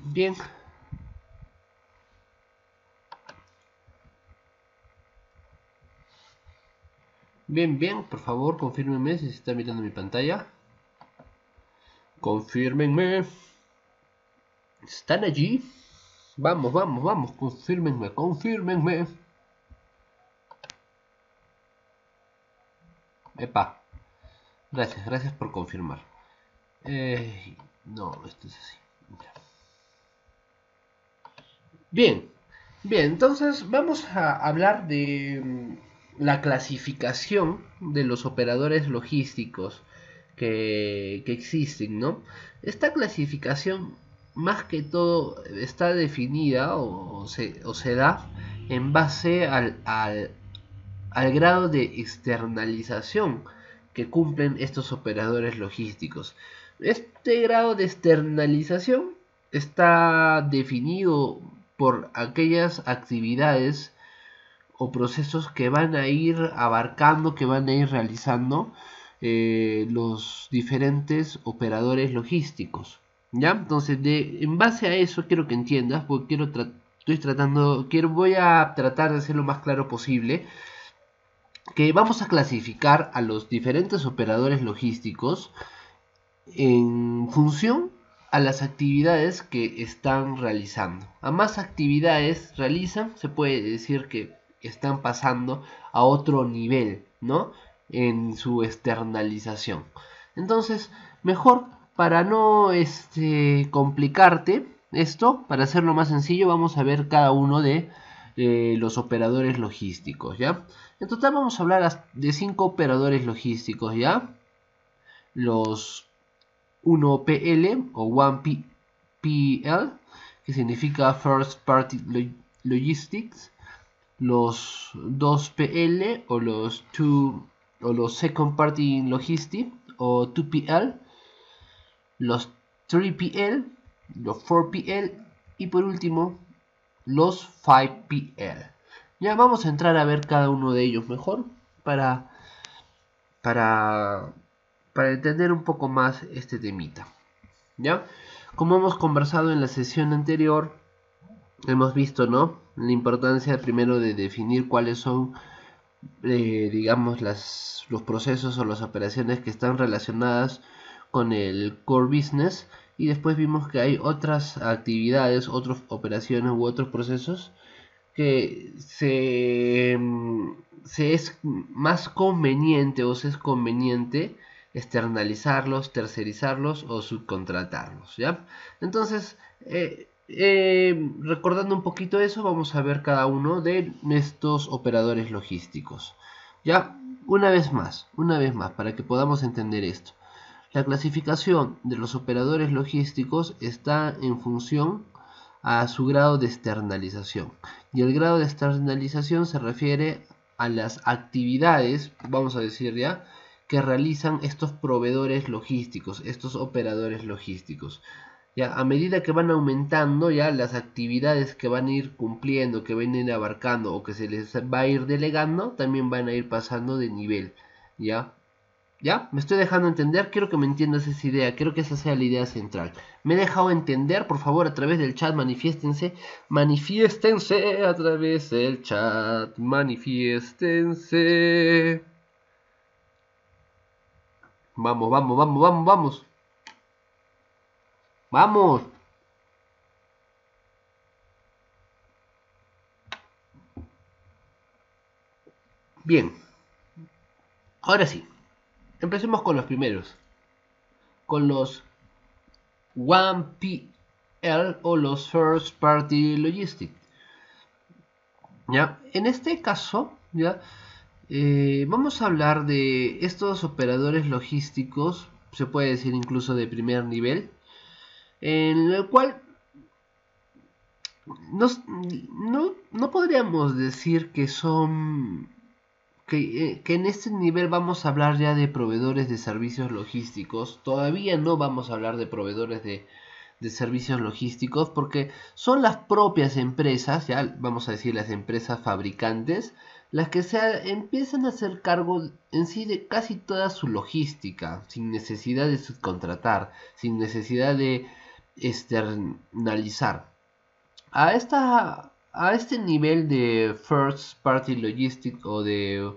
Bien. Bien, por favor, confírmenme si se está mirando mi pantalla. Confírmenme. ¿Están allí? Vamos, confírmenme. Epa, gracias por confirmar. No, esto es así. Ya. Bien, entonces vamos a hablar de la clasificación de los operadores logísticos que existen, ¿no? Esta clasificación más que todo está definida o se da en base al grado de externalización que cumplen estos operadores logísticos. Este grado de externalización está definido por aquellas actividades o procesos que van a ir abarcando, que van a ir realizando los diferentes operadores logísticos. ¿Ya? Entonces, en base a eso quiero que entiendas, porque voy a tratar de ser lo más claro posible, que vamos a clasificar a los diferentes operadores logísticos en función a las actividades que están realizando. A más actividades realizan, se puede decir que están pasando a otro nivel, ¿no? En su externalización. Entonces, mejor para no complicarte esto, para hacerlo más sencillo, vamos a ver cada uno de los operadores logísticos, ¿ya? En total vamos a hablar de 5 operadores logísticos, ¿ya? Los 1PL o 1PL, que significa First Party Logistics, los 2PL o los Second Party Logistics o 2PL, los 3PL, los 4PL y por último los 5PL. Ya vamos a entrar a ver cada uno de ellos mejor para, para, para entender un poco más este temita. ¿Ya? Como hemos conversado en la sesión anterior, hemos visto, ¿no? La importancia primero de definir cuáles son, digamos, los procesos o las operaciones que están relacionadas con el core business, y después vimos que hay otras actividades, otras operaciones u otros procesos que se es más conveniente o se es conveniente externalizarlos, tercerizarlos o subcontratarlos, ¿ya? Entonces, recordando un poquito eso, vamos a ver cada uno de estos operadores logísticos, ¿ya? Una vez más, para que podamos entender esto. La clasificación de los operadores logísticos está en función a su grado de externalización. Y el grado de externalización se refiere a las actividades, vamos a decir ya, que realizan estos proveedores logísticos, estos operadores logísticos. Ya, a medida que van aumentando ya las actividades que van a ir cumpliendo, que van a ir abarcando o que se les va a ir delegando, también van a ir pasando de nivel. ¿Ya? ¿Ya? ¿Me estoy dejando entender? Quiero que me entiendas esa idea, quiero que esa sea la idea central. ¿Me he dejado entender? Por favor, a través del chat manifiéstense. Manifiéstense a través del chat. Manifiéstense. Vamos. Vamos. Bien. Ahora sí. Empecemos con los primeros. Con los 1PL o los First Party Logistics. ¿Ya? En este caso, ¿ya? Vamos a hablar de estos operadores logísticos, se puede decir incluso de primer nivel, en el cual no podríamos decir que son que en este nivel vamos a hablar ya de proveedores de servicios logísticos. Todavía no vamos a hablar de proveedores de servicios logísticos porque son las propias empresas, ya vamos a decir las empresas fabricantes, las que empiezan a hacer cargo en sí de casi toda su logística, sin necesidad de subcontratar, sin necesidad externalizar. A este nivel de First Party Logistics o de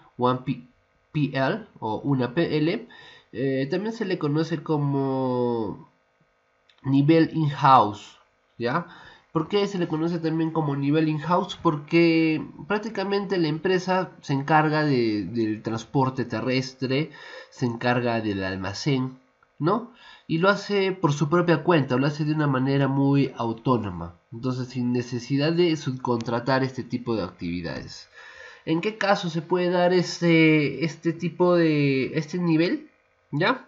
1PL o una PL, también se le conoce como nivel in-house, ¿ya? ¿Por qué se le conoce también como nivel in-house? Porque prácticamente la empresa se encarga del transporte terrestre, se encarga del almacén, ¿no? Y lo hace por su propia cuenta, lo hace de una manera muy autónoma, entonces sin necesidad de subcontratar este tipo de actividades. ¿En qué caso se puede dar este tipo de este nivel? ¿Ya?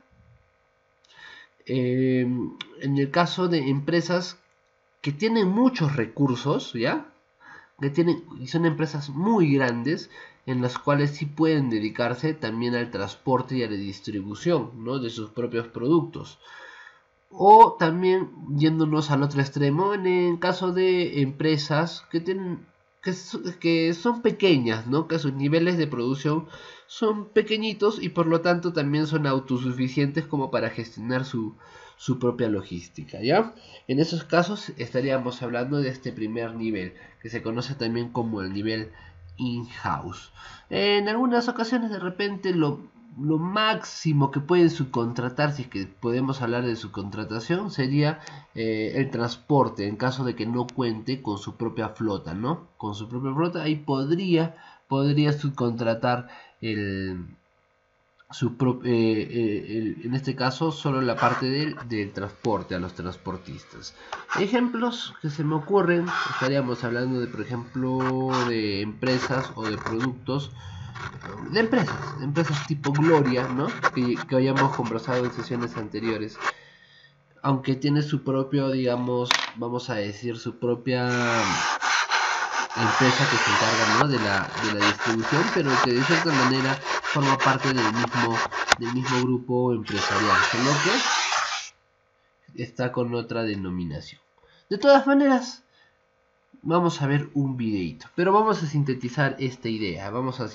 En el caso de empresas que tienen muchos recursos, ¿ya? Y son empresas muy grandes en las cuales sí pueden dedicarse también al transporte y a la distribución, ¿no? De sus propios productos. O también yéndonos al otro extremo, en el caso de empresas que son pequeñas, ¿no? Que sus niveles de producción son pequeñitos y por lo tanto también son autosuficientes como para gestionar su propia logística, ¿ya? En esos casos estaríamos hablando de este primer nivel, que se conoce también como el nivel in-house. En algunas ocasiones de repente lo máximo que pueden subcontratar, si es que podemos hablar de subcontratación, sería el transporte, en caso de que no cuente con su propia flota, ¿no? Con su propia flota, ahí podría subcontratar en este caso solo la parte del transporte a los transportistas. Ejemplos que se me ocurren, estaríamos hablando de, por ejemplo, de empresas o de productos de empresas tipo Gloria, ¿no? Que habíamos conversado en sesiones anteriores, aunque tiene su propio, digamos, vamos a decir, su propia empresa que se encarga, ¿no? de la distribución, pero que de cierta manera forma parte del mismo grupo empresarial, solo que está con otra denominación. De todas maneras, vamos a ver un videito, pero vamos a sintetizar esta idea.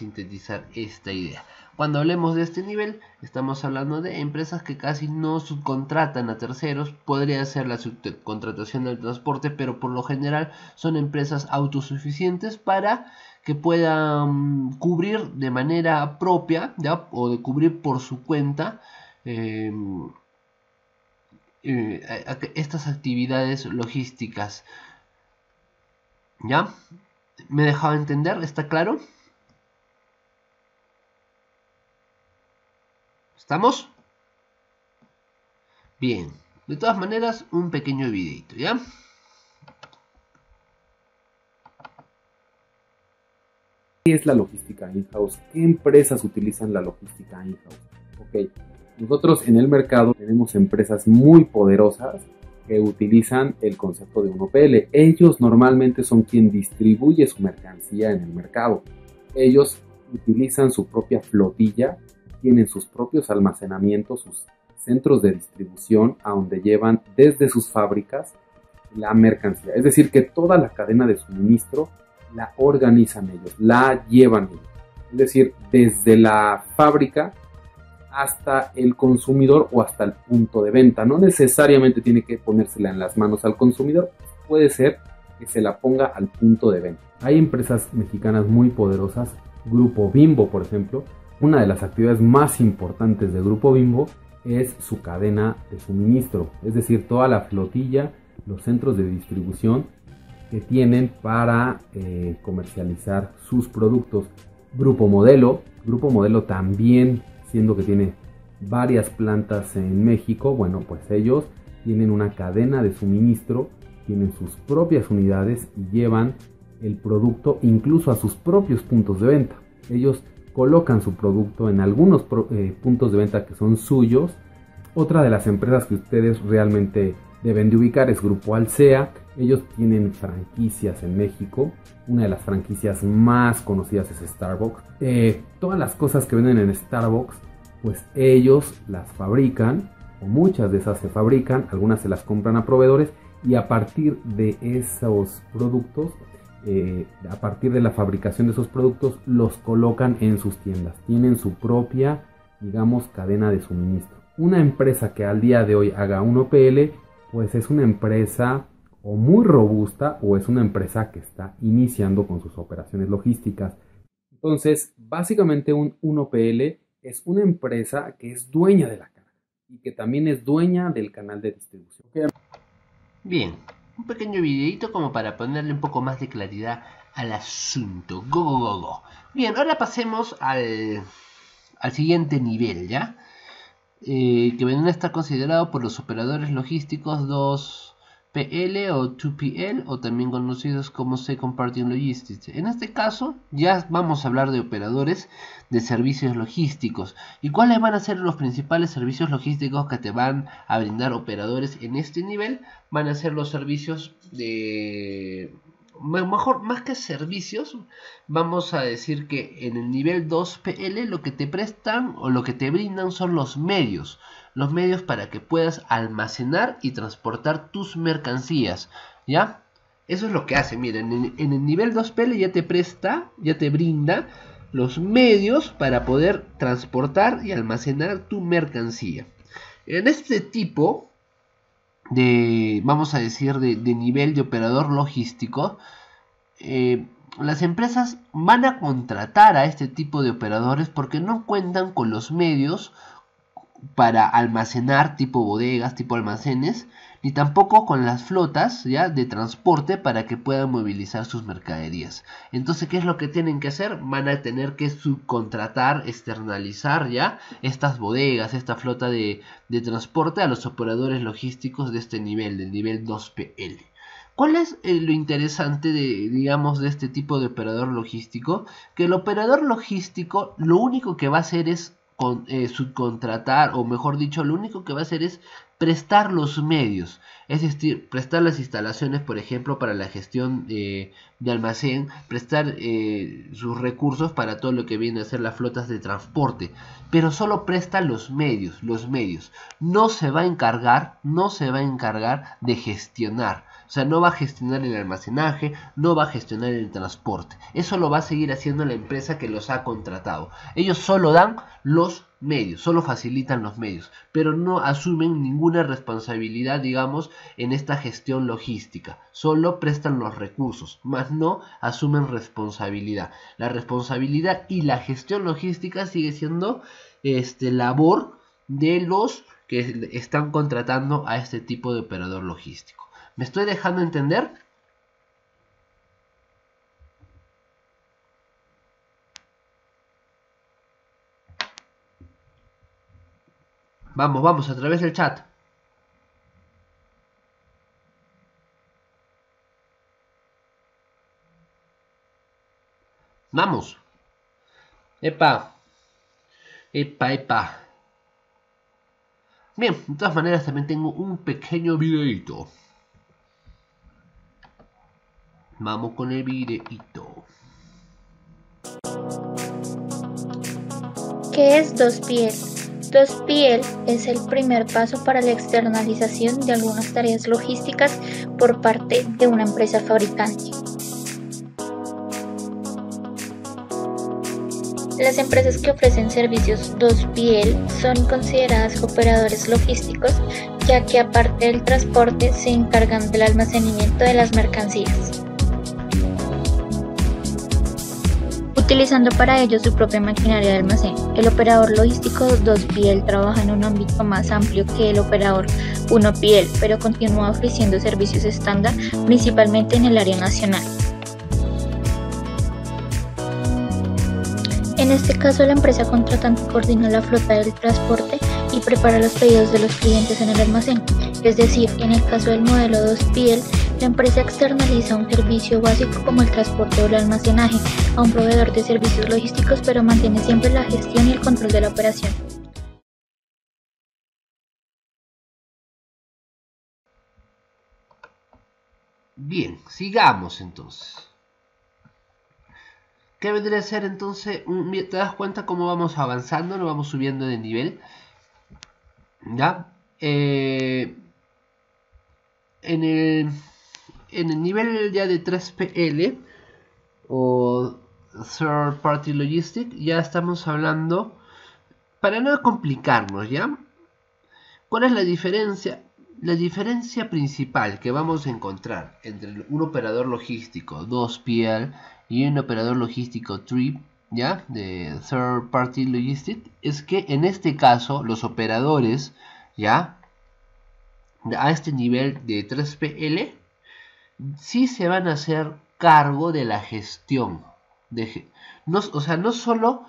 Cuando hablemos de este nivel, estamos hablando de empresas que casi no subcontratan a terceros. Podría ser la subcontratación del transporte, pero por lo general son empresas autosuficientes para que puedan cubrir de manera propia, ¿ya? O de cubrir por su cuenta estas actividades logísticas. ¿Ya? ¿Me he dejado entender? ¿Está claro? ¿Estamos? Bien. De todas maneras, un pequeño videito, ¿ya? ¿Qué es la logística in-house? ¿Qué empresas utilizan la logística in-house? Ok, nosotros en el mercado tenemos empresas muy poderosas que utilizan el concepto de 1PL. Ellos normalmente son quien distribuye su mercancía en el mercado. Ellos utilizan su propia flotilla, tienen sus propios almacenamientos, sus centros de distribución a donde llevan desde sus fábricas la mercancía. Es decir, que toda la cadena de suministro la organizan ellos, la llevan ellos. Es decir, desde la fábrica hasta el consumidor o hasta el punto de venta. No necesariamente tiene que ponérsela en las manos al consumidor, puede ser que se la ponga al punto de venta. Hay empresas mexicanas muy poderosas, Grupo Bimbo, por ejemplo. Una de las actividades más importantes de Grupo Bimbo es su cadena de suministro, es decir, toda la flotilla, los centros de distribución que tienen para comercializar sus productos. Grupo Modelo también, siendo que tiene varias plantas en México, bueno, pues ellos tienen una cadena de suministro, tienen sus propias unidades y llevan el producto incluso a sus propios puntos de venta. Ellos colocan su producto en algunos puntos de venta que son suyos. Otra de las empresas que ustedes realmente deben de ubicar es Grupo Alsea. Ellos tienen franquicias en México. Una de las franquicias más conocidas es Starbucks. Todas las cosas que venden en Starbucks, pues ellos las fabrican, o muchas de esas se fabrican, algunas se las compran a proveedores, y a partir de esos productos, a partir de la fabricación de esos productos, los colocan en sus tiendas. Tienen su propia, digamos, cadena de suministro. Una empresa que al día de hoy haga 1PL pues es una empresa o muy robusta o es una empresa que está iniciando con sus operaciones logísticas. Entonces, básicamente un OPL es una empresa que es dueña de la carga y que también es dueña del canal de distribución. Bien, un pequeño videito como para ponerle un poco más de claridad al asunto. Go, go, go, go. Bien, ahora pasemos al siguiente nivel, ¿ya? Que vendrá a estar considerado por los operadores logísticos 2PL o 2PL, o también conocidos como Second Party Logistics. En este caso ya vamos a hablar de operadores de servicios logísticos. ¿Y cuáles van a ser los principales servicios logísticos que te van a brindar operadores en este nivel? Van a ser los servicios de... Mejor, más que servicios, vamos a decir que en el nivel 2PL lo que te prestan o lo que te brindan son los medios para que puedas almacenar y transportar tus mercancías, ¿ya? Eso es lo que hace, miren, en el nivel 2PL ya te presta, ya te brinda los medios para poder transportar y almacenar tu mercancía. En este tipo de, vamos a decir, de nivel de operador logístico, las empresas van a contratar a este tipo de operadores porque no cuentan con los medios para almacenar, tipo bodegas, tipo almacenes, ni tampoco con las flotas ya de transporte para que puedan movilizar sus mercaderías. Entonces, ¿qué es lo que tienen que hacer? Van a tener que subcontratar, externalizar ya estas bodegas, esta flota de transporte a los operadores logísticos de este nivel, del nivel 2PL. ¿Cuál es lo interesante de este tipo de operador logístico? Que el operador logístico lo único que va a hacer es subcontratar, o mejor dicho, lo único que va a hacer es prestar los medios, es decir, prestar las instalaciones, por ejemplo, para la gestión de almacén, prestar sus recursos para todo lo que viene a ser las flotas de transporte, pero solo presta los medios, no se va a encargar de gestionar. O sea, no va a gestionar el almacenaje, no va a gestionar el transporte. Eso lo va a seguir haciendo la empresa que los ha contratado. Ellos solo dan los medios, solo facilitan los medios, pero no asumen ninguna responsabilidad, digamos, en esta gestión logística. Solo prestan los recursos, más no asumen responsabilidad. La responsabilidad y la gestión logística sigue siendo labor de los que están contratando a este tipo de operador logístico. ¿Me estoy dejando entender? Vamos, a través del chat. Vamos. Epa. Bien, de todas maneras también tengo un pequeño videito. Vamos con el videito. ¿Qué es 2PL? 2PL es el primer paso para la externalización de algunas tareas logísticas por parte de una empresa fabricante. Las empresas que ofrecen servicios 2PL son consideradas operadores logísticos, ya que aparte del transporte se encargan del almacenamiento de las mercancías, utilizando para ello su propia maquinaria de almacén. El operador logístico 2PL trabaja en un ámbito más amplio que el operador 1PL, pero continúa ofreciendo servicios estándar, principalmente en el área nacional. En este caso, la empresa contratante coordina la flota del transporte y prepara los pedidos de los clientes en el almacén. Es decir, en el caso del modelo 2PL, la empresa externaliza un servicio básico como el transporte o el almacenaje a un proveedor de servicios logísticos, pero mantiene siempre la gestión y el control de la operación. Bien, sigamos entonces. ¿Qué vendría a ser entonces? ¿Te das cuenta cómo vamos avanzando? Nos vamos subiendo de nivel. ¿Ya? En el nivel ya de 3PL o Third Party Logistics ya estamos hablando, para no complicarnos, ¿ya? ¿Cuál es la diferencia? La diferencia principal que vamos a encontrar entre un operador logístico 2PL y un operador logístico 3, ¿ya? De Third Party Logistics, es que en este caso los operadores, ¿ya? A este nivel de 3PL sí se van a hacer cargo de la gestión. O sea, no solo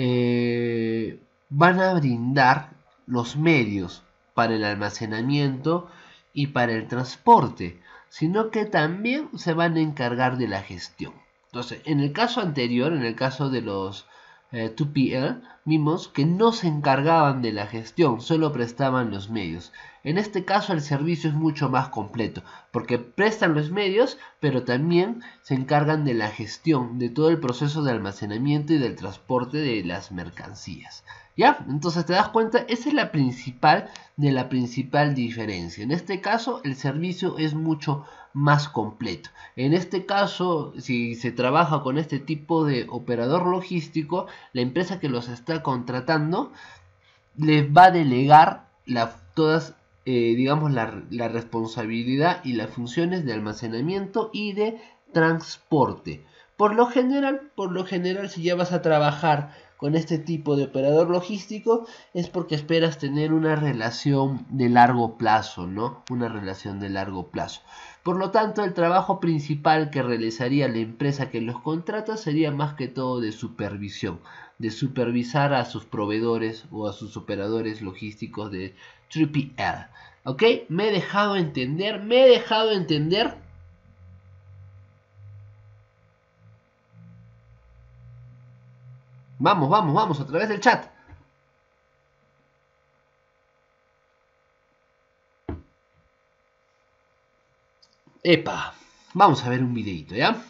van a brindar los medios para el almacenamiento y para el transporte, sino que también se van a encargar de la gestión. Entonces, en el caso anterior, en el caso de los 2PL, vimos que no se encargaban de la gestión, solo prestaban los medios. En este caso el servicio es mucho más completo, porque prestan los medios, pero también se encargan de la gestión, de todo el proceso de almacenamiento y del transporte de las mercancías. ¿Ya? Entonces te das cuenta, esa es la principal diferencia. En este caso el servicio es mucho más completo. En este caso, si se trabaja con este tipo de operador logístico, la empresa que los está contratando les va a delegar todas, digamos, la responsabilidad y las funciones de almacenamiento y de transporte. Por lo general, si ya vas a trabajar con este tipo de operador logístico, es porque esperas tener una relación de largo plazo, ¿no? Una relación de largo plazo. Por lo tanto, el trabajo principal que realizaría la empresa que los contrata sería más que todo de supervisión, de supervisar a sus proveedores o a sus operadores logísticos de 3PL. ¿Ok? ¿Me he dejado entender? Vamos, a través del chat. Epa, vamos a ver un videito, ¿ya?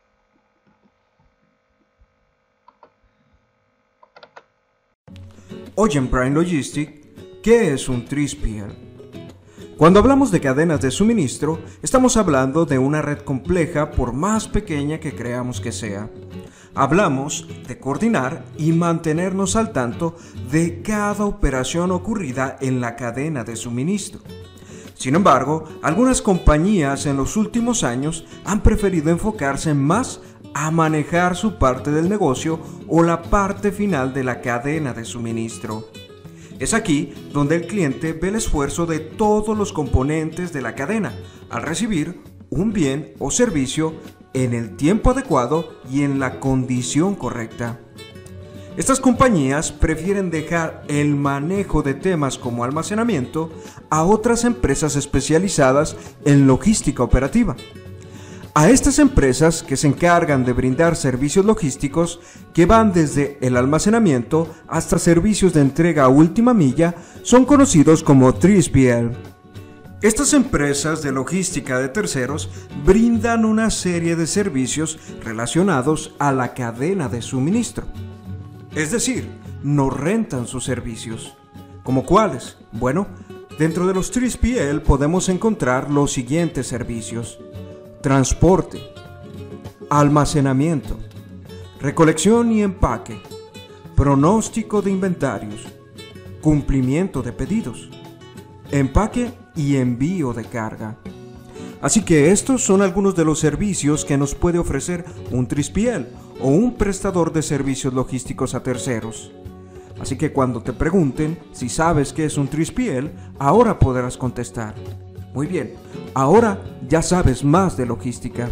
Hoy en Prime Logistics, ¿qué es un 3PL? Cuando hablamos de cadenas de suministro, estamos hablando de una red compleja por más pequeña que creamos que sea. Hablamos de coordinar y mantenernos al tanto de cada operación ocurrida en la cadena de suministro. Sin embargo, algunas compañías en los últimos años han preferido enfocarse más a manejar su parte del negocio o la parte final de la cadena de suministro. Es aquí donde el cliente ve el esfuerzo de todos los componentes de la cadena al recibir un bien o servicio en el tiempo adecuado y en la condición correcta. Estas compañías prefieren dejar el manejo de temas como almacenamiento a otras empresas especializadas en logística operativa. A estas empresas que se encargan de brindar servicios logísticos que van desde el almacenamiento hasta servicios de entrega a última milla son conocidos como 3PL. Estas empresas de logística de terceros brindan una serie de servicios relacionados a la cadena de suministro. Es decir, nos rentan sus servicios. ¿Como cuáles? Bueno, dentro de los 3PL podemos encontrar los siguientes servicios: transporte, almacenamiento, recolección y empaque, pronóstico de inventarios, cumplimiento de pedidos, empaque y envío de carga. Así que estos son algunos de los servicios que nos puede ofrecer un 3PL o un prestador de servicios logísticos a terceros. Así que cuando te pregunten si sabes qué es un 3PL, ahora podrás contestar: muy bien, ahora ya sabes más de logística.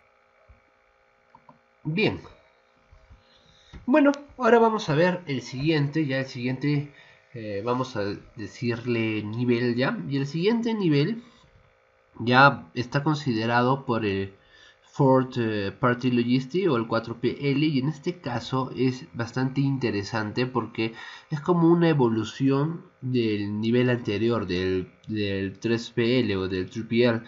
Bien. Bueno, ahora vamos a ver el siguiente, vamos a decirle nivel ya. Y el siguiente nivel ya está considerado por el Third Party Logistics o el 4PL, y en este caso es bastante interesante porque es como una evolución del nivel anterior del 3PL o del 3PL.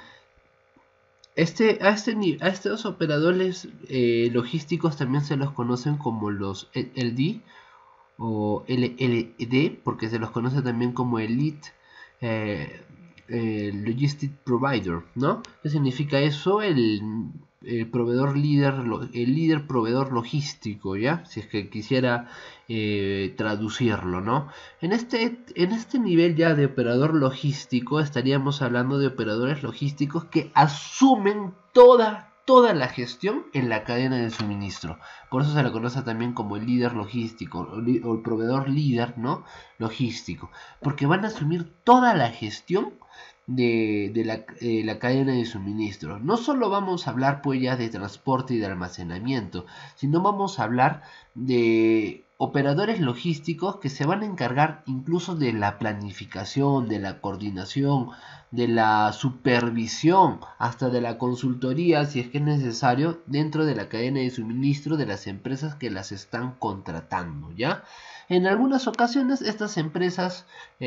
A estos operadores logísticos también se los conocen como los LD o LLD, porque se los conoce también como Elite Logistic Provider, ¿no? ¿Qué significa eso? El proveedor líder, el líder proveedor logístico, ¿ya? Si es que quisiera traducirlo, ¿no? En este nivel ya de operador logístico estaríamos hablando de operadores logísticos que asumen toda la gestión en la cadena de suministro. Por eso se le conoce también como el líder logístico o el proveedor líder, ¿no? Logístico, porque van a asumir toda la gestión de la cadena de suministro. No solo vamos a hablar pues ya de transporte y de almacenamiento, sino vamos a hablar de operadores logísticos que se van a encargar incluso de la planificación, de la coordinación, de la supervisión, hasta de la consultoría si es que es necesario dentro de la cadena de suministro de las empresas que las están contratando, ¿ya? En algunas ocasiones estas empresas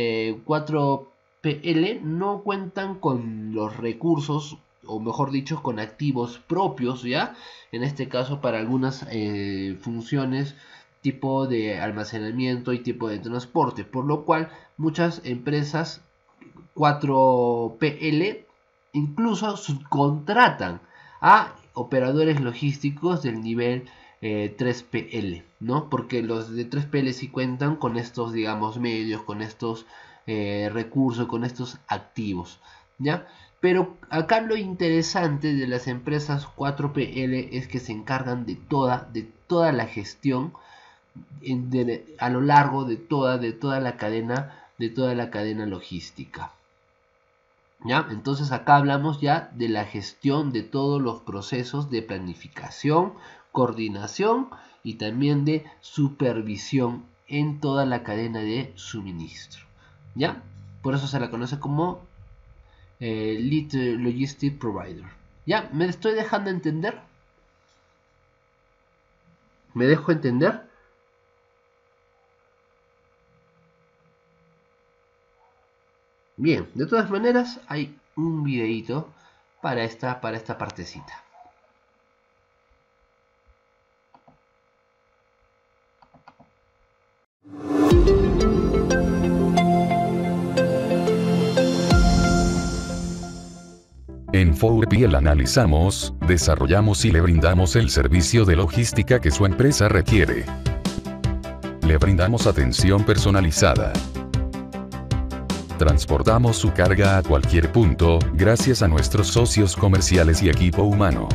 4PL no cuentan con los recursos, o mejor dicho, con activos propios, ¿ya? En este caso para algunas funciones tipo de almacenamiento y tipo de transporte, por lo cual muchas empresas 4PL incluso subcontratan a operadores logísticos del nivel 3PL, ¿no? Porque los de 3PL sí cuentan con estos, digamos, medios, con estos recursos, con estos activos, ¿ya? Pero acá lo interesante de las empresas 4PL es que se encargan de toda la gestión a lo largo de toda la cadena logística, ¿ya? Entonces acá hablamos ya de la gestión de todos los procesos de planificación, coordinación y también de supervisión en toda la cadena de suministro, ¿ya? Por eso se la conoce como Lead Logistic Provider. ¿Ya? ¿Me estoy dejando entender? ¿Me dejo entender? Bien, de todas maneras hay un videito para esta partecita. En 4PL analizamos, desarrollamos y le brindamos el servicio de logística que su empresa requiere. Le brindamos atención personalizada. Transportamos su carga a cualquier punto, gracias a nuestros socios comerciales y equipo humano.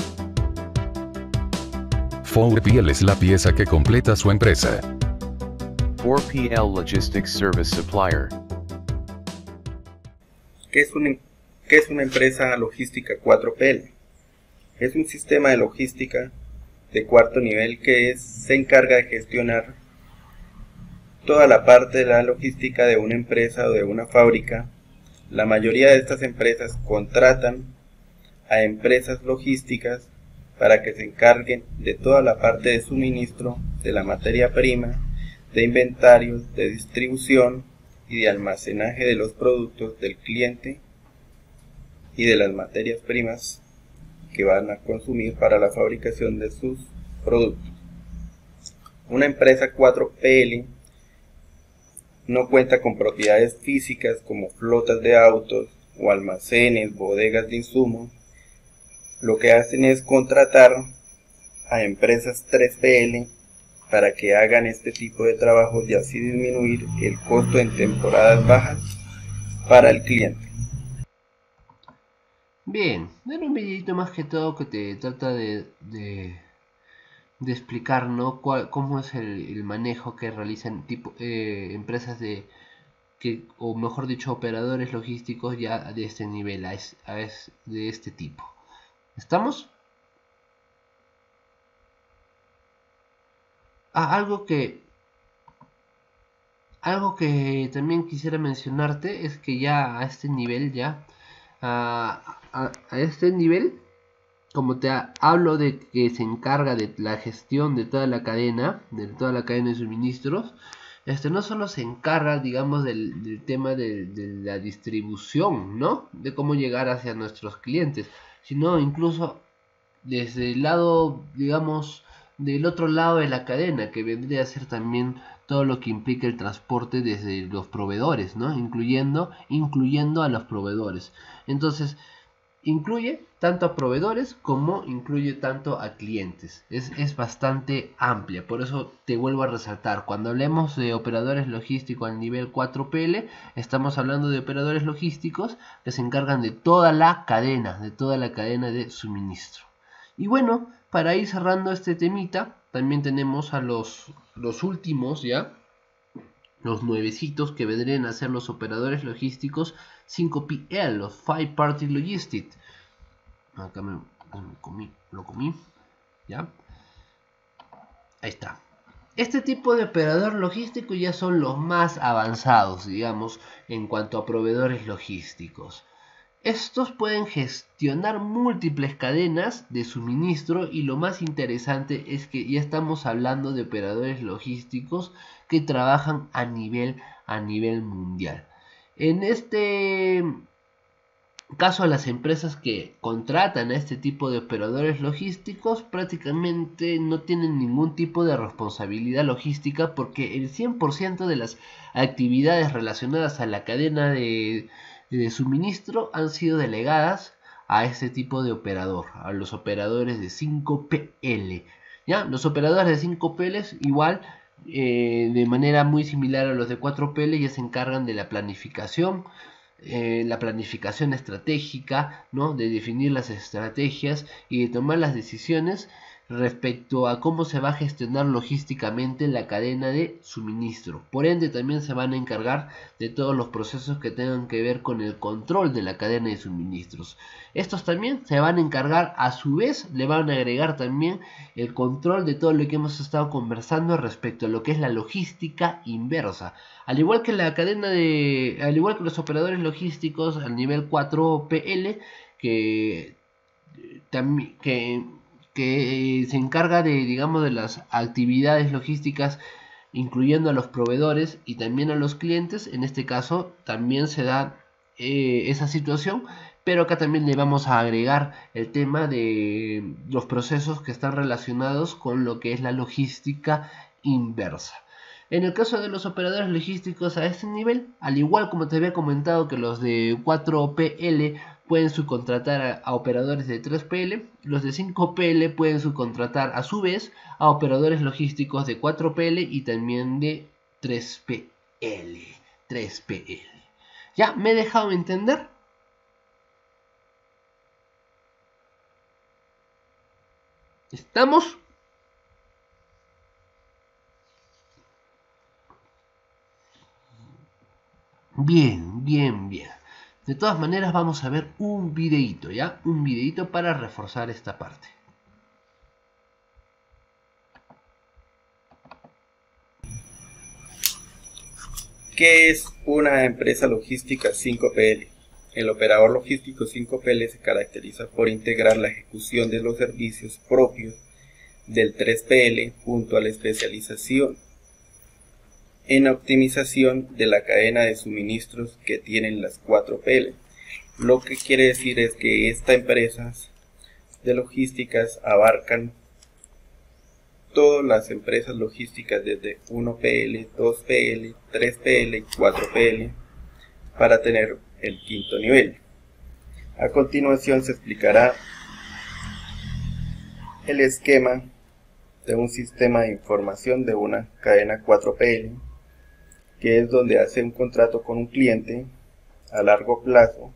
4PL es la pieza que completa su empresa. 4PL Logistics Service Supplier. ¿Qué es una empresa logística 4PL? Es un sistema de logística de cuarto nivel que se encarga de gestionar toda la parte de la logística de una empresa o de una fábrica. La mayoría de estas empresas contratan a empresas logísticas para que se encarguen de toda la parte de suministro, de la materia prima, de inventarios, de distribución y de almacenaje de los productos del cliente y de las materias primas que van a consumir para la fabricación de sus productos. Una empresa 4PL no cuenta con propiedades físicas como flotas de autos o almacenes, bodegas de insumos. Lo que hacen es contratar a empresas 3PL para que hagan este tipo de trabajos y así disminuir el costo en temporadas bajas para el cliente. Bien, era un videito más que todo que te trata de explicar, ¿no? Cómo es el manejo que realizan empresas o mejor dicho, operadores logísticos ya de este nivel, de este tipo. ¿Estamos? Algo que también quisiera mencionarte es que ya a este nivel, a este nivel, como te hablo de que se encarga de la gestión de toda la cadena, de suministros, no solo se encarga, digamos, del tema de la distribución, ¿no? De cómo llegar hacia nuestros clientes, sino incluso desde el lado, digamos, del otro lado de la cadena, que vendría a ser también todo lo que implica el transporte desde los proveedores, ¿no? Incluyendo a los proveedores. Entonces, incluye tanto a proveedores como incluye tanto a clientes. Es bastante amplia, por eso te vuelvo a resaltar, cuando hablemos de operadores logísticos al nivel 4PL, estamos hablando de operadores logísticos que se encargan de toda la cadena, de suministro. Y bueno, para ir cerrando este temita, también tenemos a los últimos ya, los nuevecitos que vendrían a ser los operadores logísticos 5PL, los 5 Party Logistics. Acá lo comí, ya. Ahí está. Este tipo de operador logístico ya son los más avanzados, digamos, en cuanto a proveedores logísticos. Estos pueden gestionar múltiples cadenas de suministro y lo más interesante es que ya estamos hablando de operadores logísticos que trabajan a nivel mundial. En este caso, las empresas que contratan a este tipo de operadores logísticos prácticamente no tienen ningún tipo de responsabilidad logística porque el 100% de las actividades relacionadas a la cadena de suministro han sido delegadas a este tipo de operador, a los operadores de 5PL. ¿Ya? Los operadores de 5PL igual, de manera muy similar a los de 4PL, ya se encargan de la planificación estratégica, ¿no? De definir las estrategias y de tomar las decisiones respecto a cómo se va a gestionar logísticamente la cadena de suministro. Por ende, también se van a encargar de todos los procesos que tengan que ver con el control de la cadena de suministros. Estos también se van a encargar, a su vez, le van a agregar también el control de todo lo que hemos estado conversando respecto a lo que es la logística inversa. Al igual que los operadores logísticos al nivel 4PL, que se encarga de las actividades logísticas, incluyendo a los proveedores y también a los clientes. En este caso también se da esa situación, pero acá también le vamos a agregar el tema de los procesos que están relacionados con lo que es la logística inversa. En el caso de los operadores logísticos a este nivel, al igual como te había comentado que los de 4PL pueden subcontratar a operadores de 3PL, los de 5PL pueden subcontratar a su vez a operadores logísticos de 4PL y también de 3PL. ¿Ya me he dejado entender? ¿Estamos? Bien. De todas maneras vamos a ver un videito, ¿ya? Un videito para reforzar esta parte. ¿Qué es una empresa logística 5PL? El operador logístico 5PL se caracteriza por integrar la ejecución de los servicios propios del 3PL junto a la especialización en optimización de la cadena de suministros que tienen las 4PL. Lo que quiere decir es que estas empresas de logísticas abarcan todas las empresas logísticas desde 1PL, 2PL, 3PL y 4PL para tener el quinto nivel. A continuación se explicará el esquema de un sistema de información de una cadena 4PL, que es donde hace un contrato con un cliente a largo plazo,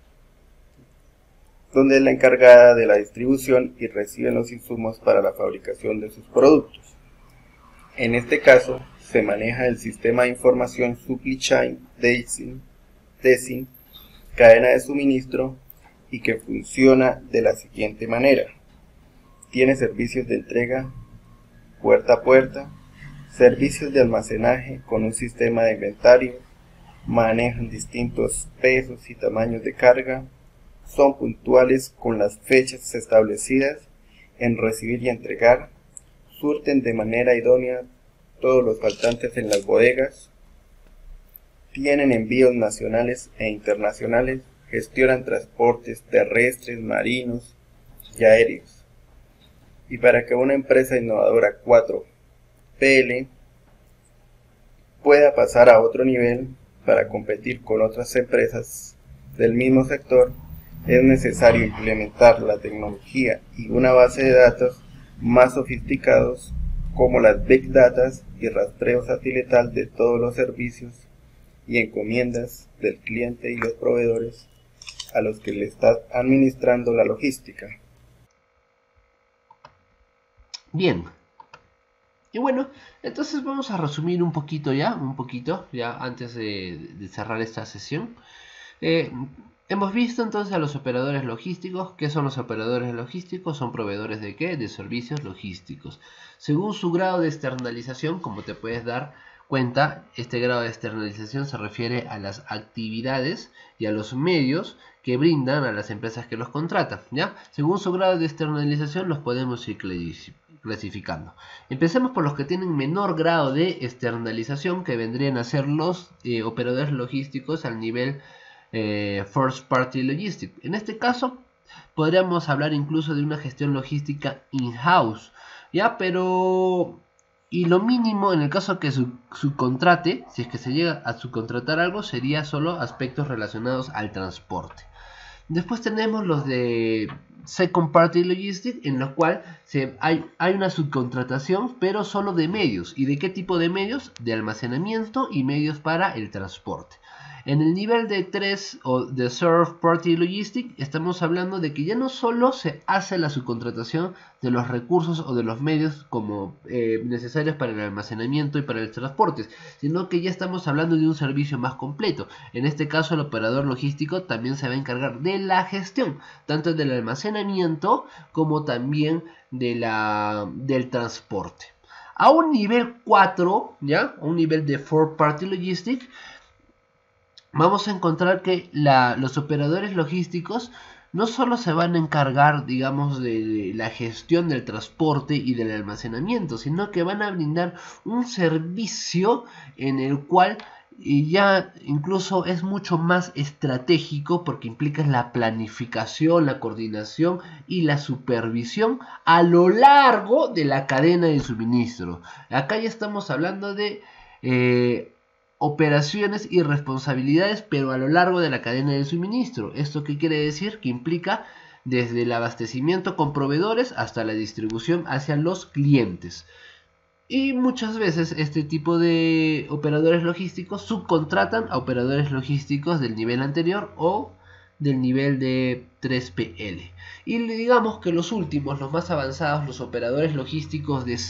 donde es la encargada de la distribución y recibe los insumos para la fabricación de sus productos. En este caso, se maneja el sistema de información Supply Chain Testing, cadena de suministro, y que funciona de la siguiente manera. Tiene servicios de entrega puerta a puerta, servicios de almacenaje con un sistema de inventario, manejan distintos pesos y tamaños de carga, son puntuales con las fechas establecidas en recibir y entregar, surten de manera idónea todos los faltantes en las bodegas, tienen envíos nacionales e internacionales, gestionan transportes terrestres, marinos y aéreos. Y para que una empresa innovadora 4PL pueda pasar a otro nivel para competir con otras empresas del mismo sector, es necesario implementar la tecnología y una base de datos más sofisticados como las Big Data y rastreo satelital de todos los servicios y encomiendas del cliente y los proveedores a los que le está administrando la logística. Bien. Y bueno, entonces vamos a resumir un poquito ya antes de cerrar esta sesión. Hemos visto entonces a los operadores logísticos. ¿Qué son los operadores logísticos? Son proveedores de ¿qué? De servicios logísticos. Según su grado de externalización, como te puedes dar cuenta, este grado de externalización se refiere a las actividades y a los medios que brindan a las empresas que los contratan, ¿ya? Según su grado de externalización los podemos ir clasificando. Empecemos por los que tienen menor grado de externalización, que vendrían a ser los operadores logísticos al nivel First Party Logistics. En este caso podríamos hablar incluso de una gestión logística in-house, ¿ya? Pero y lo mínimo en el caso que subcontrate, si es que se llega a subcontratar algo, sería solo aspectos relacionados al transporte. Después tenemos los de Second Party Logistics, en los cuales hay una subcontratación, pero solo de medios. ¿Y de qué tipo de medios? De almacenamiento y medios para el transporte. En el nivel de 3 o de Third Party Logistics estamos hablando de que ya no solo se hace la subcontratación de los recursos o de los medios como necesarios para el almacenamiento y para el transporte, sino que ya estamos hablando de un servicio más completo. En este caso el operador logístico también se va a encargar de la gestión, tanto del almacenamiento como también del transporte. A un nivel 4, ¿ya? A un nivel de Fourth Party Logistics, vamos a encontrar que los operadores logísticos no solo se van a encargar, digamos, de la gestión del transporte y del almacenamiento, sino que van a brindar un servicio en el cual ya incluso es mucho más estratégico, porque implica la planificación, la coordinación y la supervisión a lo largo de la cadena de suministro. Acá ya estamos hablando de operaciones y responsabilidades, pero a lo largo de la cadena de suministro. ¿Esto qué quiere decir? Que implica desde el abastecimiento con proveedores hasta la distribución hacia los clientes. Y muchas veces este tipo de operadores logísticos subcontratan a operadores logísticos del nivel anterior o del nivel de 3PL. Y digamos que los últimos, los más avanzados, los operadores logísticos de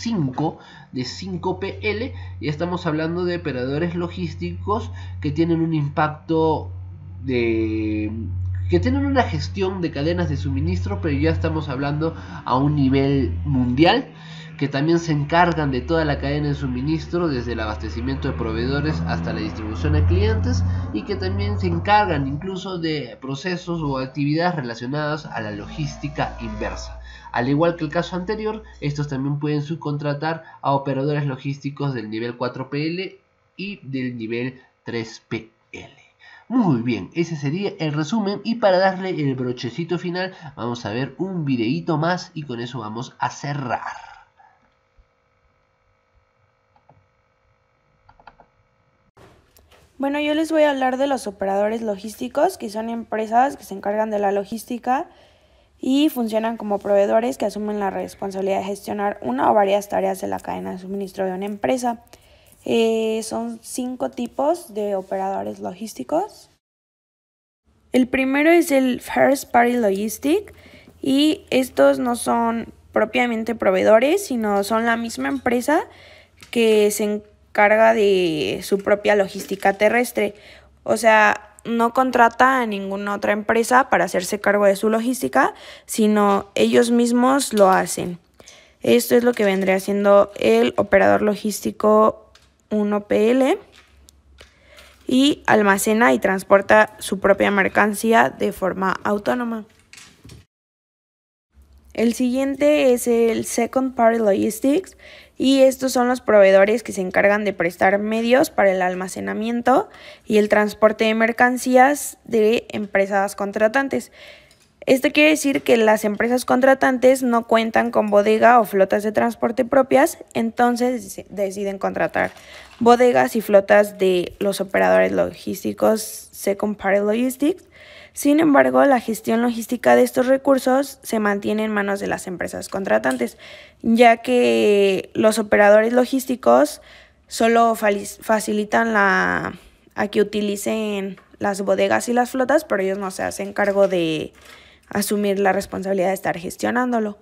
5PL, ya estamos hablando de operadores logísticos que tienen un impacto que tienen una gestión de cadenas de suministro, pero ya estamos hablando a un nivel mundial, que también se encargan de toda la cadena de suministro, desde el abastecimiento de proveedores hasta la distribución a clientes, y que también se encargan incluso de procesos o actividades relacionadas a la logística inversa. Al igual que el caso anterior, estos también pueden subcontratar a operadores logísticos del nivel 4PL y del nivel 3PL. Muy bien, ese sería el resumen, y para darle el brochecito final vamos a ver un videíto más y con eso vamos a cerrar. Bueno, yo les voy a hablar de los operadores logísticos, que son empresas que se encargan de la logística y funcionan como proveedores que asumen la responsabilidad de gestionar una o varias tareas de la cadena de suministro de una empresa. Son 5 tipos de operadores logísticos. El primero es el First Party Logistics, y estos no son propiamente proveedores, sino son la misma empresa que se encarga de su propia logística terrestre. O sea, no contrata a ninguna otra empresa para hacerse cargo de su logística, sino ellos mismos lo hacen. Esto es lo que vendría siendo el operador logístico 1PL, y almacena y transporta su propia mercancía de forma autónoma. El siguiente es el Second Party Logistics, y estos son los proveedores que se encargan de prestar medios para el almacenamiento y el transporte de mercancías de empresas contratantes. Esto quiere decir que las empresas contratantes no cuentan con bodega o flotas de transporte propias, entonces deciden contratar bodegas y flotas de los operadores logísticos Second Party Logistics. Sin embargo, la gestión logística de estos recursos se mantiene en manos de las empresas contratantes, ya que los operadores logísticos solo facilitan a que utilicen las bodegas y las flotas, pero ellos no se hacen cargo de asumir la responsabilidad de estar gestionándolo.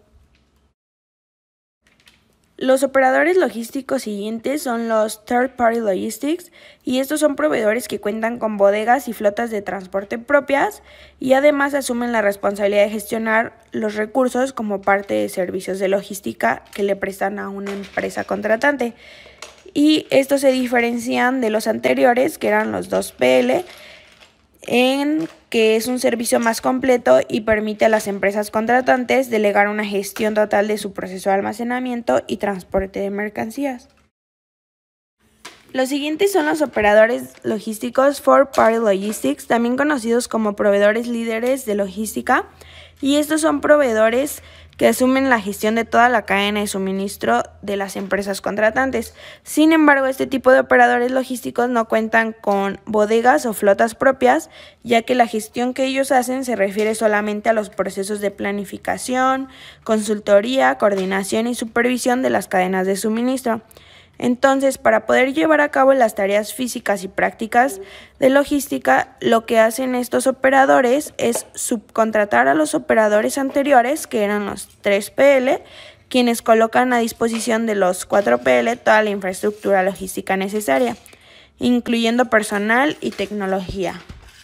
Los operadores logísticos siguientes son los Third Party Logistics, y estos son proveedores que cuentan con bodegas y flotas de transporte propias y además asumen la responsabilidad de gestionar los recursos como parte de servicios de logística que le prestan a una empresa contratante. Y estos se diferencian de los anteriores, que eran los 2PL, en que es un servicio más completo y permite a las empresas contratantes delegar una gestión total de su proceso de almacenamiento y transporte de mercancías. Los siguientes son los operadores logísticos Fourth Party Logistics, también conocidos como proveedores líderes de logística, y estos son proveedores que asumen la gestión de toda la cadena de suministro de las empresas contratantes. Sin embargo, este tipo de operadores logísticos no cuentan con bodegas o flotas propias, ya que la gestión que ellos hacen se refiere solamente a los procesos de planificación, consultoría, coordinación y supervisión de las cadenas de suministro. Entonces, para poder llevar a cabo las tareas físicas y prácticas de logística, lo que hacen estos operadores es subcontratar a los operadores anteriores, que eran los 3PL, quienes colocan a disposición de los 4PL toda la infraestructura logística necesaria, incluyendo personal y tecnología.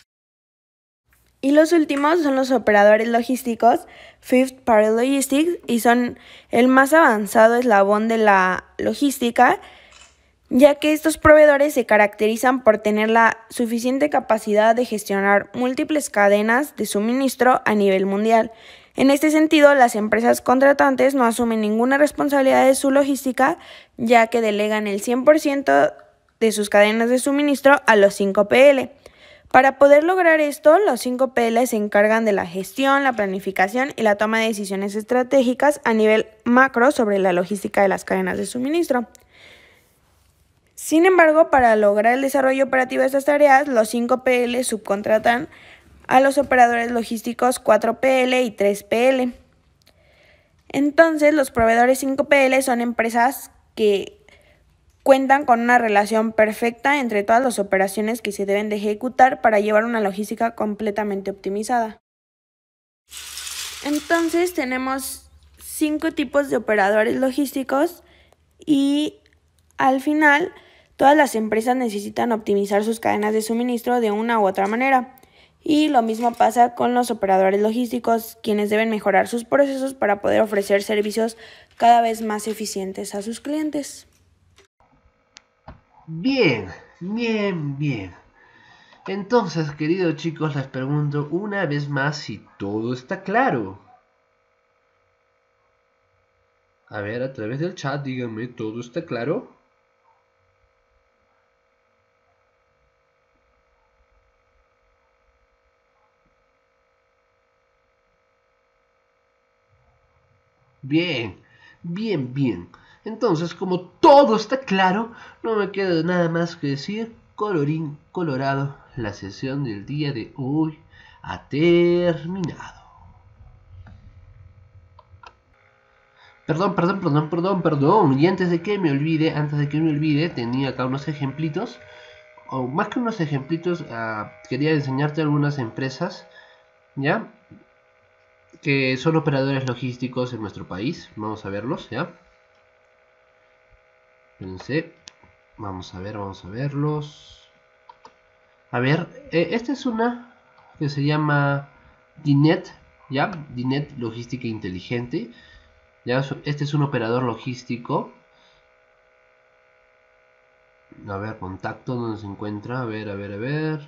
Y los últimos son los operadores logísticos Fifth Party Logistics, y son el más avanzado eslabón de la logística, ya que estos proveedores se caracterizan por tener la suficiente capacidad de gestionar múltiples cadenas de suministro a nivel mundial. En este sentido, las empresas contratantes no asumen ninguna responsabilidad de su logística, ya que delegan el 100% de sus cadenas de suministro a los 5PL. Para poder lograr esto, los 5PL se encargan de la gestión, la planificación y la toma de decisiones estratégicas a nivel macro sobre la logística de las cadenas de suministro. Sin embargo, para lograr el desarrollo operativo de estas tareas, los 5PL subcontratan a los operadores logísticos 4PL y 3PL. Entonces, los proveedores 5PL son empresas que cuentan con una relación perfecta entre todas las operaciones que se deben de ejecutar para llevar una logística completamente optimizada. Entonces tenemos 5 tipos de operadores logísticos y al final todas las empresas necesitan optimizar sus cadenas de suministro de una u otra manera. Y lo mismo pasa con los operadores logísticos, quienes deben mejorar sus procesos para poder ofrecer servicios cada vez más eficientes a sus clientes. Bien. Entonces, queridos chicos, les pregunto una vez más si todo está claro. A ver, a través del chat, díganme, ¿todo está claro? Bien. Entonces, como todo está claro, no me queda nada más que decir, colorín colorado, la sesión del día de hoy ha terminado. Perdón. Y antes de que me olvide, tenía acá unos ejemplitos, o más que unos ejemplitos, quería enseñarte algunas empresas, ¿ya? Que son operadores logísticos en nuestro país. Vamos a verlos, ¿ya? Espérense. Vamos a verlos. A ver, esta es una que se llama DINET, ¿ya? DINET Logística Inteligente. ¿Ya? Este es un operador logístico. A ver, contacto, ¿dónde se encuentra? A ver.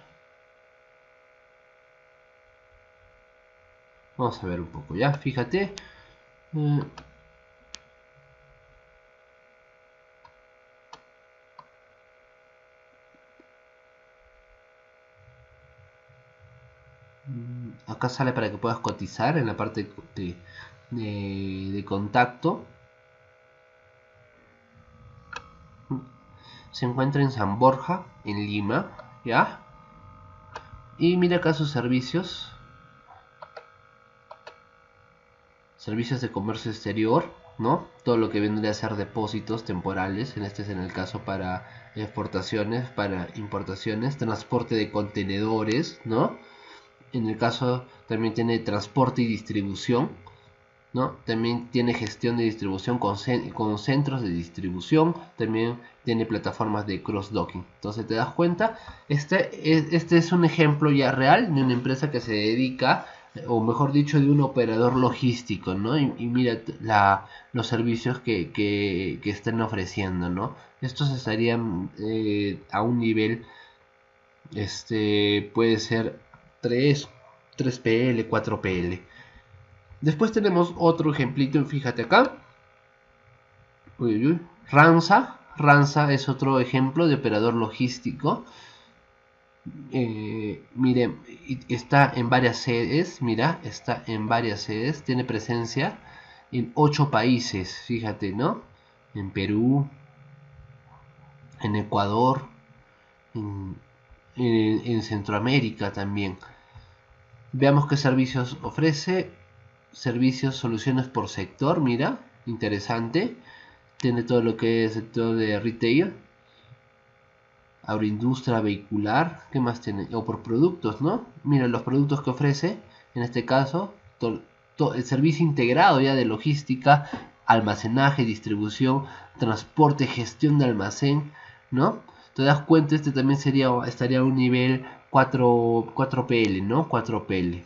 Vamos a ver un poco, ¿ya? Fíjate. Acá sale para que puedas cotizar en la parte de contacto. Se encuentra en San Borja, en Lima, ¿ya? Y mira acá sus servicios. Servicios de comercio exterior, ¿no? Todo lo que vendría a ser depósitos temporales, este es en el caso para exportaciones, para importaciones, transporte de contenedores, ¿no? En el caso también tiene transporte y distribución, ¿no? También tiene gestión de distribución con centros de distribución, también tiene plataformas de cross-docking. Entonces te das cuenta, este es un ejemplo ya real de una empresa que se dedica, o mejor dicho, de un operador logístico, ¿no? Y mira los servicios que están ofreciendo, ¿no? Estos estarían a un nivel, puede ser 3PL, 4PL. Después tenemos otro ejemplito, fíjate acá. Ranza es otro ejemplo de operador logístico. Miren, está en varias sedes, tiene presencia en 8 países, fíjate, ¿no? En Perú, en Ecuador, en Centroamérica también. Veamos qué servicios ofrece. Servicios, soluciones por sector, mira, interesante. Tiene todo lo que es sector de retail, agroindustria, vehicular, ¿qué más tiene? O por productos, ¿no? Mira los productos que ofrece, en este caso, el servicio integrado ya de logística, almacenaje, distribución, transporte, gestión de almacén, ¿no? Te das cuenta, también estaría a un nivel 4PL, ¿no? 4PL.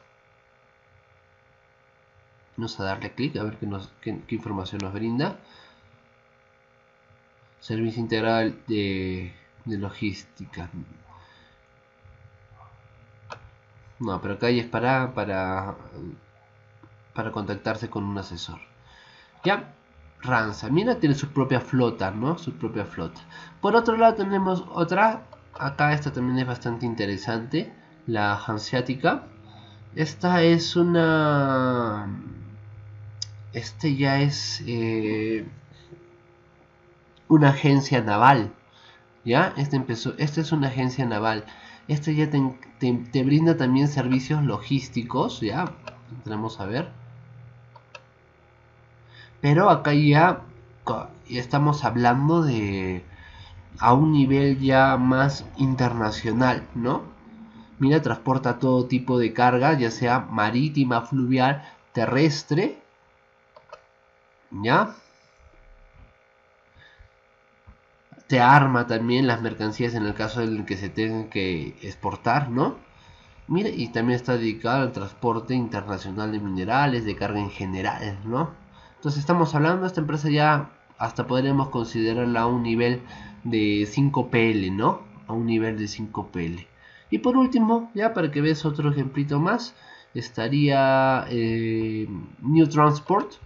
Vamos a darle clic a ver qué información nos brinda. Servicio integral de logística. No, pero acá ya es para contactarse con un asesor. Ya, Ranza, mira, tiene su propia flota, ¿no? Su propia flota. Por otro lado tenemos otra. Acá esta también es bastante interesante. La Hanseática. Esta es una... ya es una agencia naval, ¿ya? Esta es una agencia naval. Ya te brinda también servicios logísticos, ¿ya? Entramos a ver. Pero acá ya estamos hablando a un nivel ya más internacional, ¿no? Mira, transporta todo tipo de carga, ya sea marítima, fluvial, terrestre, ¿ya? Te arma también las mercancías en el caso en que se tengan que exportar, ¿no? Mira, y también está dedicado al transporte internacional de minerales, de carga en general, ¿no? Entonces estamos hablando de esta empresa ya hasta podríamos considerarla a un nivel de 5PL, ¿no? A un nivel de 5PL. Y por último, ya para que veas otro ejemplito más, estaría New Transport.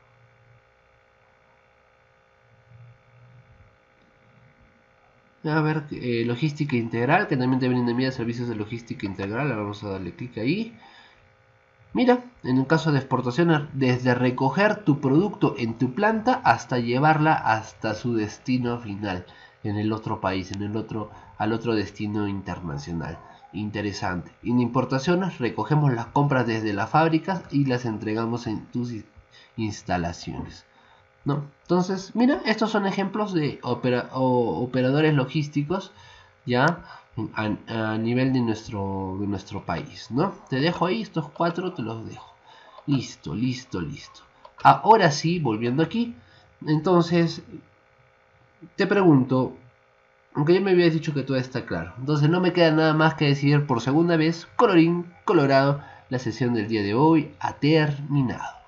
A ver, logística integral, que también te brinda servicios de logística integral. Vamos a darle clic ahí. Mira, en el caso de exportaciones, desde recoger tu producto en tu planta hasta llevarla hasta su destino final, en el otro país, al otro destino internacional. Interesante. En importaciones recogemos las compras desde las fábricas y las entregamos en tus instalaciones, ¿no? Entonces, mira, estos son ejemplos de operadores logísticos ya a nivel de nuestro país, ¿no? Te dejo ahí, estos 4 te los dejo. Listo. Ahora sí, volviendo aquí, entonces te pregunto, aunque ya me habías dicho que todo está claro, entonces no me queda nada más que decir por segunda vez, colorín colorado, la sesión del día de hoy ha terminado.